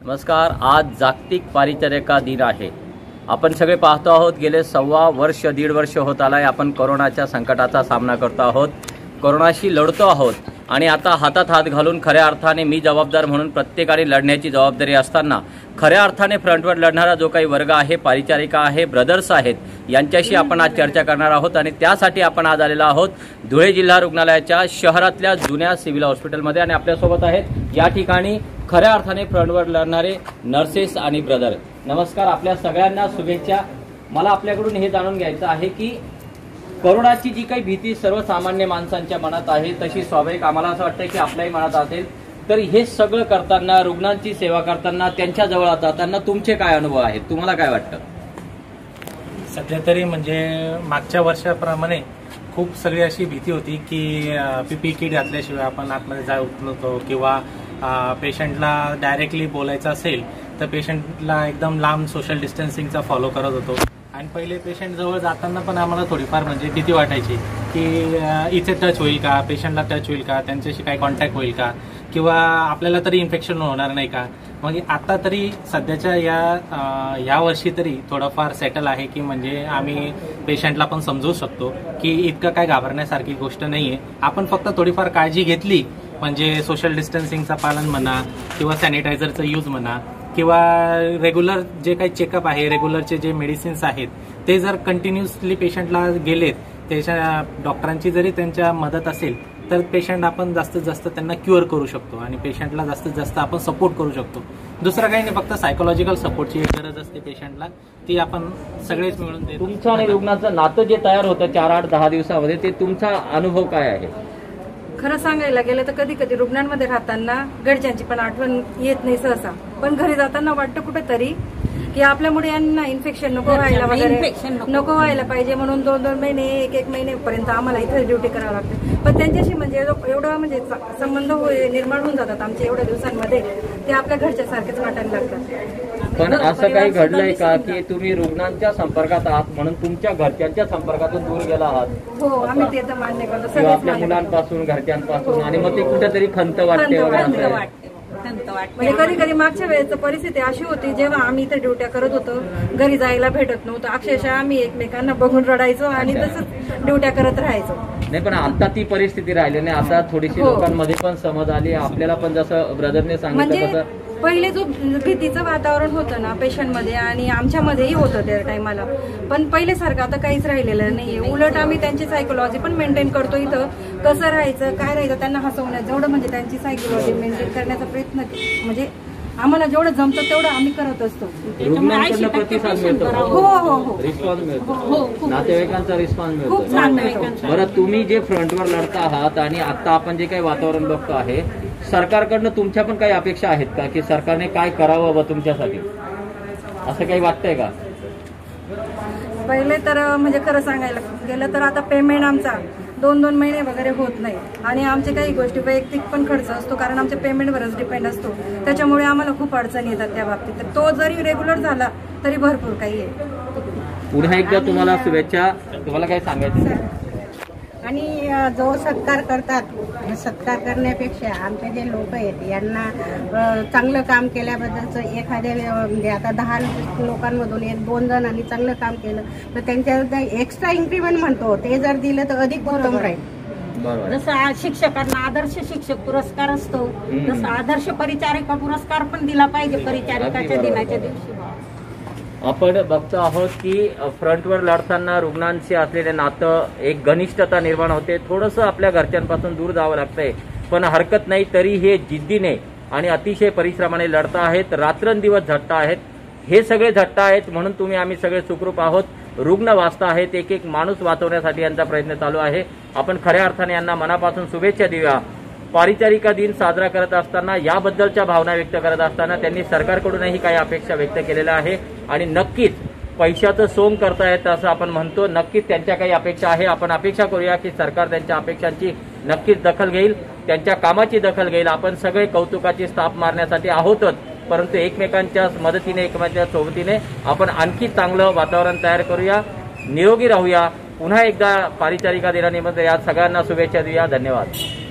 नमस्कार. आज जागतिक परिचारिका दिन आहे. आपण सगळे पाहतो आहोत गेले 1.25 वर्ष होत आलाय आपण कोरोनाच्या संकटाचा सामना करतो आहोत, कोरोनाशी लढतो आहोत आणि आता हातात हात घालून खऱ्या अर्थाने मी जबाबदार म्हणून प्रत्येकाने लढण्याची जबाबदारी असताना खऱ्या अर्थाने फ्रंटवर लढणारा जो काही वर्ग आहे, परिचारिका आहे, ब्रदर्स आहेत, यांच्याशी आपण आज चर्चा करणार आहोत आणि त्यासाठी आपण आज आलेलो आहोत धुळे जिल्हा रुग्णालयाच्या शहरातल्या जुन्या सिव्हिल हॉस्पिटलमध्ये आणि आपल्यासोबत आहेत या ठिकाणी खऱ्या अर्थाने फ्रंटवर लढणारे नर्सेस आणि ब्रदर. नमस्कार, आपल्या सगळ्यांना शुभेच्छा. मला आपल्याकडून हे जाणून घ्यायचं आहे की कोरोनाची जी काही भीती सर्वसामान्य माणसांच्या मनात आहे तशी स्वाभाविक आम्हाला असं वाटतं की आपल्याही मनात असेल, तर हे सगळं करताना, रुग्णांची सेवा करताना, त्यांच्या जवळ जाताना तुमचे काय अनुभव आहेत, तुम्हाला काय वाटतं? सध्या तरी म्हणजे मागच्या वर्षाप्रमाणे खूप सगळी अशी भीती होती की पीपी किट घातल्याशिवाय आपण आतमध्ये जाऊ नव्हतो किंवा पेशंटला डायरेक्टली बोलायचं असेल तर पेशंटला एकदम लांब सोशल डिस्टन्सिंगचा फॉलो करत होतो. आणि पहिले पेशंट जवळ जाताना पण आम्हाला थोडीफार म्हणजे भीती वाटायची की इथे टच होईल का, पेशंटला टच होईल का, त्यांच्याशी काही कॉन्टॅक्ट होईल का, किंवा आपल्याला तरी इन्फेक्शन होणार नाही का. मग आता तरी सध्याच्या या वर्षी तरी थोडंफार सेटल आहे की म्हणजे आम्ही पेशंटला पण समजू शकतो की इतकं काय घाबरण्यासारखी गोष्ट नाही आहे. आपण फक्त थोडीफार काळजी घेतली म्हणजे सोशल डिस्टन्सिंगचं पालन म्हणा किंवा सॅनिटायझरचं यूज म्हणा किंवा रेग्युलर जे काही चेकअप आहे, रेग्युलरचे जे मेडिसिन्स आहेत ते जर कंटिन्युअसली पेशंटला गेलेत, त्याच्या डॉक्टरांची जरी त्यांच्या मदत असेल तर पेशंट आपण जास्तीत जास्त त्यांना क्युअर करू शकतो आणि पेशंटला जास्तीत जास्त आपण सपोर्ट करू शकतो. दुसरं काही नाही, फक्त सायकोलॉजिकल सपोर्टची एक गरज असते पेशंटला, ती आपण सगळेच मिळून देतो. तुमचं आणि रुग्णाचं नातं जे तयार होतं 4-8-10 दिवसामध्ये, ते तुमचा अनुभव काय आहे? खरं सांगायला गेलं तर कधी कधी रुग्णांमध्ये राहताना घरच्यांची पण आठवण येत नाही सहसा, पण घरी जाताना वाटतं कुठेतरी की आपल्यामुळे यांना इन्फेक्शन नको व्हायला वगैरे नको व्हायला पाहिजे म्हणून 2-2 महिने 1-1 महिनेपर्यंत आम्हाला इथे ड्युटी करावं लागते. पण त्यांच्याशी म्हणजे एवढं म्हणजे संबंध निर्माण होऊन जातात आमच्या एवढ्या दिवसांमध्ये, ते आपल्या घरच्या सारखेच वाटायला लागतात. पण असं काही घडलंय का की तुम्ही रुग्णांच्या संपर्कात आहात म्हणून तुमच्या घरच्यांच्या संपर्कातून दूर गेला आहात? हो, आम्ही ते तर मान्य करतो, किंवा आपल्या मुलांपासून, घरच्यांपासून, आणि मग ते कुठेतरी खंत वाटते वगैरे. म्हणजे कधी कधी मागच्या वेळेची परिस्थिती अशी होती जेव्हा आम्ही इथे ड्युट्या करत होतो, घरी जायला भेटत नव्हतं, अक्षरशः आम्ही एकमेकांना बघून रडायचो आणि तसंच ड्युट्या करत राहायचो. नाही, पण आता ती परिस्थिती राहिली नाही. आता थोडीशी लोकांमध्ये पण समज आली, आपल्याला पण जसं ब्रदरने सांगितलं तसं पहिले जो भीतीचं वातावरण होतं ना पेशंटमध्ये आणि आमच्यामध्येही होतं त्या टायमाला, पण पहिले सारखं आता काहीच राहिलेलं नाहीये. उलट आम्ही त्यांची सायकोलॉजी पण मेंटेन करतो, इथं कसं राहायचं, काय राहायचं, त्यांना हसवण्याचं जेवढं म्हणजे त्यांची सायकोलॉजी मेंटेन करण्याचा प्रयत्न म्हणजे आम्हाला जेवढं जमतं तेवढं आम्ही करत असतो. रुग्णांकडून प्रतिसाद मिळतो, हो हो हो, रिस्पॉन्स मिळतो, नातेवाईकांचा रिस्पॉन्स मिळतो. बरं, तुम्ही जे फ्रंटवर लढता आहात आणि आता आपण जे काही वातावरण बघतो आहे, सरकारकडनं तुमच्या पण काही अपेक्षा आहेत का की सरकारने काय करावं तुमच्यासाठी, असं काही वाटतंय का? पहिले तर म्हणजे खरं सांगायला गेलं तर आता पेमेंट आमचा 2-2 महिने वगैरे होत नाही आणि आमच्या काही गोष्टी वैयक्तिक पण खर्च असतो, कारण आमच्या पेमेंटवरच डिपेंड असतो, त्याच्यामुळे आम्हाला खूप अडचणी येतात त्या बाबतीत. तर तो जरी रेग्युलर झाला तरी भरपूर काही आहे. पुन्हा एकदा तुम्हाला शुभेच्छा. तुम्हाला काय सांगायचं? आणि जो सत्कार करतात, सत्कार करण्यापेक्षा आमचे जे लोक आहेत यांना चांगलं काम केल्याबद्दलचं एखाद्या म्हणजे आता 10 लोकांमधून 1-2 जणांनी चांगलं काम केलं तर त्यांच्या एक्स्ट्रा इन्क्रीमेंट म्हणतो ते जर दिलं तर अधिक उत्तम राहील. जसं शिक्षकांना आदर्श शिक्षक पुरस्कार असतो तसं आदर्श परिचारिका पुरस्कार पण दिला पाहिजे परिचारिकाच्या दिनाच्या दिवशी. आपण बघतो आहोत की फ्रंटवर लढताना रुग्णांशी असलेले नातं, एक घनिष्ठता निर्माण होते. थोडंसं आपल्या घरच्यांपासून दूर जावं लागतंय, पण हरकत नाही, तरी हे जिद्दीने आणि अतिशय परिश्रमाने लढता आहेत, रात्रंदिवस झटता आहेत. हे सगळे झटता आहेत म्हणून आम्ही सगळे सुखरूप आहोत. रुग्ण वाचता आहेत, एक माणूस वाचवण्यासाठी यांचा प्रयत्न चालू आहे. आपण खऱ्या अर्थाने यांना मनापासून शुभेच्छा देऊया. परिचारिका दिन साजरा करत असताना, याबद्दलच्या भावना व्यक्त करत असताना त्यांनी सरकारकडूनही काही अपेक्षा व्यक्त केलेल्या आहे आणि नक्कीच पैशाचं सोंग करता येतं असं आपण म्हणतो. नक्कीच त्यांच्या काही अपेक्षा आहे. आपण अपेक्षा करूया की सरकार त्यांच्या अपेक्षांची नक्कीच दखल घेईल, त्यांच्या कामाची दखल घेईल. आपण सगळे कौतुकाची स्थाप मारण्यासाठी आहोतच, परंतु एकमेकांच्या मदतीने, एकमेकांच्या सोबतीने आपण आणखी चांगलं वातावरण तयार करूया. निरोगी राहूया. पुन्हा एकदा परिचारिका दिनानिमित्त या सगळ्यांना शुभेच्छा देऊया. धन्यवाद.